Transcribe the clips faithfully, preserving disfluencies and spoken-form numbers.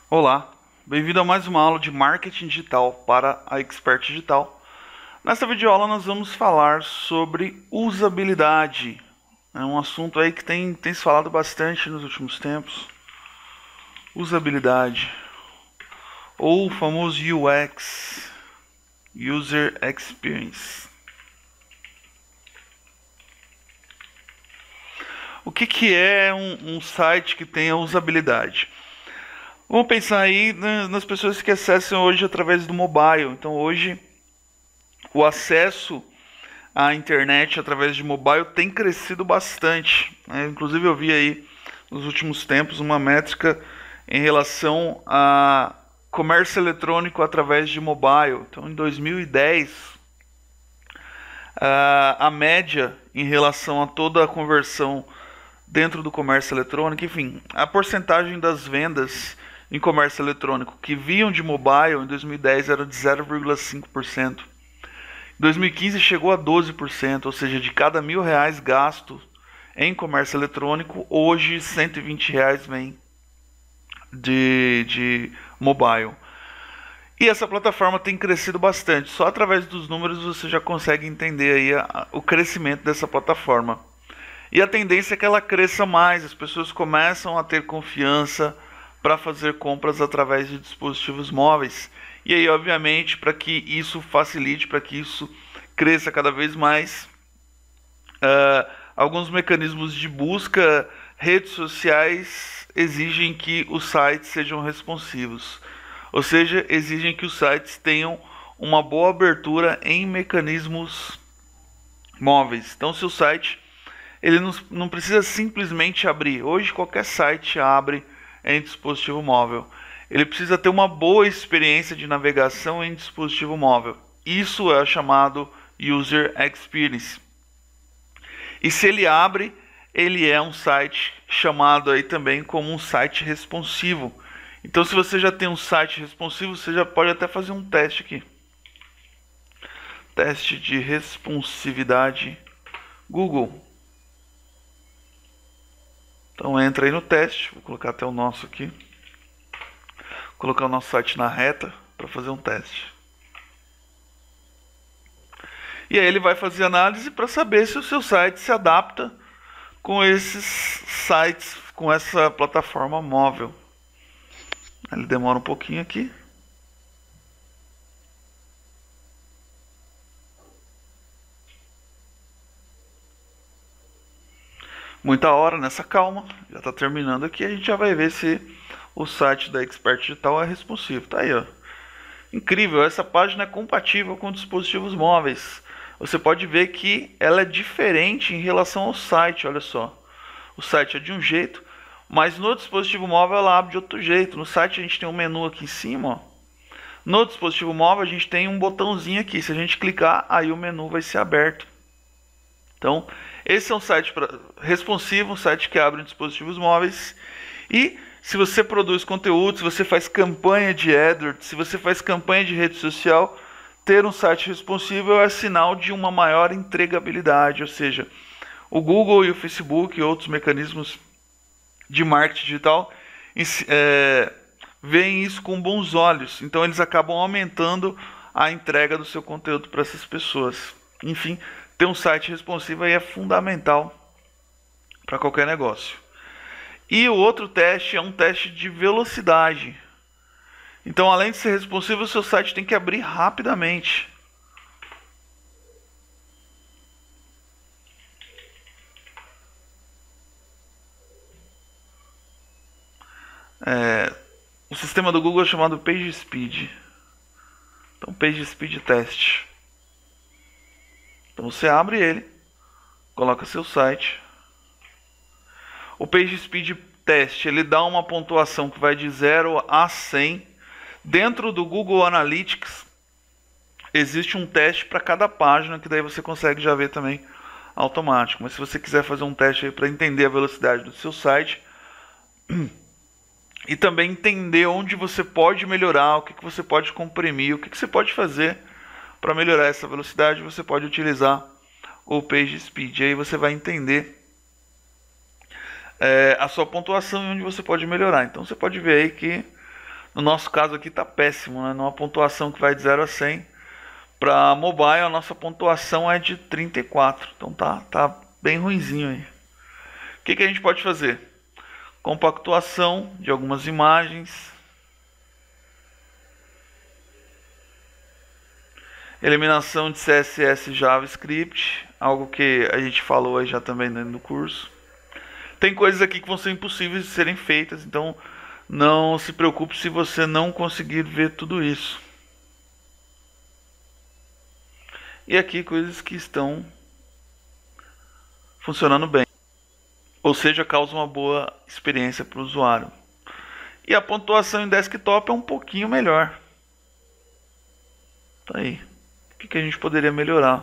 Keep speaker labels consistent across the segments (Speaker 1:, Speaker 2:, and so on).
Speaker 1: Olá, bem-vindo a mais uma aula de marketing digital para a Expert Digital. Nesta videoaula nós vamos falar sobre usabilidade. É um assunto aí que tem, tem se falado bastante nos últimos tempos. Usabilidade, ou o famoso U X, User Experience. O que, que é um, um site que tenha usabilidade? Vamos pensar aí nas pessoas que acessam hoje através do mobile. Então hoje o acesso à internet através de mobile tem crescido bastante, né? Inclusive eu vi aí nos últimos tempos uma métrica em relação a comércio eletrônico através de mobile. Então em dois mil e dez a, a média em relação a toda a conversão dentro do comércio eletrônico, enfim, a porcentagem das vendas em comércio eletrônico que vinham de mobile em dois mil e dez era de zero vírgula cinco por cento. Em dois mil e quinze chegou a doze por cento, ou seja, de cada mil reais gasto em comércio eletrônico, hoje cento e vinte reais vem de, de mobile. E essa plataforma tem crescido bastante. Só através dos números você já consegue entender aí a, a, o crescimento dessa plataforma. E a tendência é que ela cresça mais, as pessoas começam a ter confiança para fazer compras através de dispositivos móveis. E aí, obviamente, para que isso facilite, para que isso cresça cada vez mais, uh, alguns mecanismos de busca, redes sociais exigem que os sites sejam responsivos. Ou seja, exigem que os sites tenham uma boa abertura em mecanismos móveis. Então, se o site ele não, não precisa simplesmente abrir. Hoje qualquer site abre em dispositivo móvel. Ele precisa ter uma boa experiência de navegação em dispositivo móvel. Isso é chamado User Experience. E se ele abre, ele é um site chamado aí também como um site responsivo. Então, se você já tem um site responsivo, você já pode até fazer um teste aqui. Teste de responsividade Google. Então entra aí no teste, vou colocar até o nosso aqui. Vou colocar o nosso site na reta para fazer um teste. E aí ele vai fazer análise para saber se o seu site se adapta com esses sites, com essa plataforma móvel. Ele demora um pouquinho aqui. Muita hora nessa calma, já está terminando aqui, a gente já vai ver se o site da Expert Digital é responsivo. Tá aí, ó. Incrível, essa página é compatível com dispositivos móveis. Você pode ver que ela é diferente em relação ao site, olha só. O site é de um jeito, mas no dispositivo móvel ela abre de outro jeito. No site a gente tem um menu aqui em cima, ó. No dispositivo móvel a gente tem um botãozinho aqui, se a gente clicar, aí o menu vai ser aberto. Então, esse é um site pra, responsivo, um site que abre em dispositivos móveis. E se você produz conteúdo, se você faz campanha de AdWords, se você faz campanha de rede social, ter um site responsivo é sinal de uma maior entregabilidade. Ou seja, o Google e o Facebook e outros mecanismos de marketing digital é, veem isso com bons olhos. Então, eles acabam aumentando a entrega do seu conteúdo para essas pessoas. Enfim, ter um site responsivo aí é fundamental para qualquer negócio. E o outro teste é um teste de velocidade. Então, além de ser responsivo, o seu site tem que abrir rapidamente. É, o sistema do Google é chamado PageSpeed. Então, PageSpeed Test. Então você abre ele, coloca seu site. O PageSpeed Test, ele dá uma pontuação que vai de zero a cem. Dentro do Google Analytics, existe um teste para cada página, que daí você consegue já ver também automático. Mas se você quiser fazer um teste aí para entender a velocidade do seu site e também entender onde você pode melhorar, o que, que você pode comprimir, o que, que você pode fazer para melhorar essa velocidade, você pode utilizar o PageSpeed. Aí você vai entender é, a sua pontuação e onde você pode melhorar. Então você pode ver aí que No nosso caso aqui está péssimo, né? Numa pontuação que vai de zero a cem. Para mobile a nossa pontuação é de trinta e quatro. Então tá, tá bem ruinzinho aí. O que, que a gente pode fazer? Compactuação de algumas imagens. Eliminação de C S S e JavaScript. Algo que a gente falou aí já também dentro do curso. Tem coisas aqui que vão ser impossíveis de serem feitas. Então não se preocupe se você não conseguir ver tudo isso. E aqui coisas que estão funcionando bem. Ou seja, causa uma boa experiência para o usuário. E a pontuação em desktop é um pouquinho melhor. Tá aí. O que, que a gente poderia melhorar?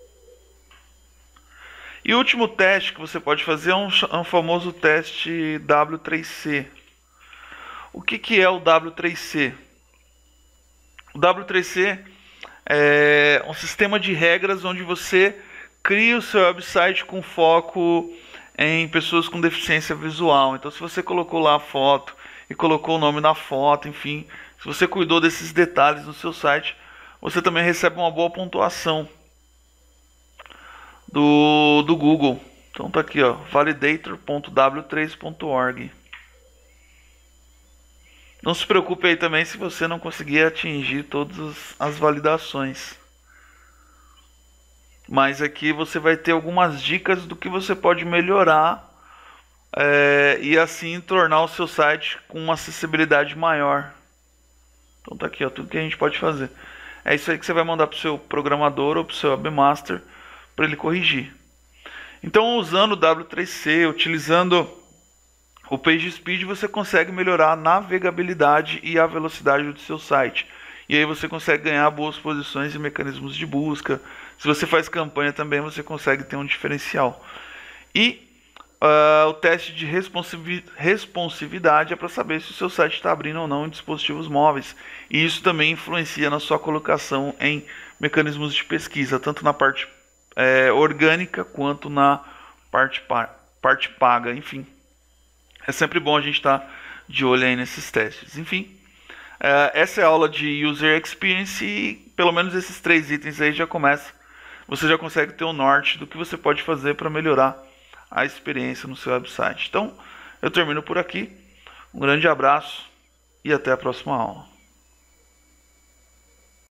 Speaker 1: E o último teste que você pode fazer é um, um famoso teste W três C. O que, que é o W três C? O W três C é um sistema de regras onde você cria o seu website com foco em pessoas com deficiência visual. Então, se você colocou lá a foto e colocou o nome na foto, enfim, se você cuidou desses detalhes no seu site, você também recebe uma boa pontuação do, do Google. Então tá aqui, ó, validator ponto w três ponto org. Não se preocupe aí também se você não conseguir atingir todas as validações. Mas aqui você vai ter algumas dicas do que você pode melhorar é, e assim tornar o seu site com uma acessibilidade maior. Então tá aqui, ó, tudo que a gente pode fazer. É isso aí que você vai mandar para o seu programador ou para o seu webmaster para ele corrigir. Então, usando o W três C, utilizando o PageSpeed, você consegue melhorar a navegabilidade e a velocidade do seu site. E aí você consegue ganhar boas posições e mecanismos de busca. Se você faz campanha também, você consegue ter um diferencial. E uh, o teste de responsivi responsividade é para saber se o seu site está abrindo ou não em dispositivos móveis. E isso também influencia na sua colocação em mecanismos de pesquisa, tanto na parte é, orgânica quanto na parte, pa parte paga, enfim. É sempre bom a gente estar de olho aí nesses testes. Enfim, uh, essa é a aula de User Experience e pelo menos esses três itens aí já começa. Você já consegue ter o norte do que você pode fazer para melhorar a experiência no seu website. Então, eu termino por aqui. Um grande abraço e até a próxima aula.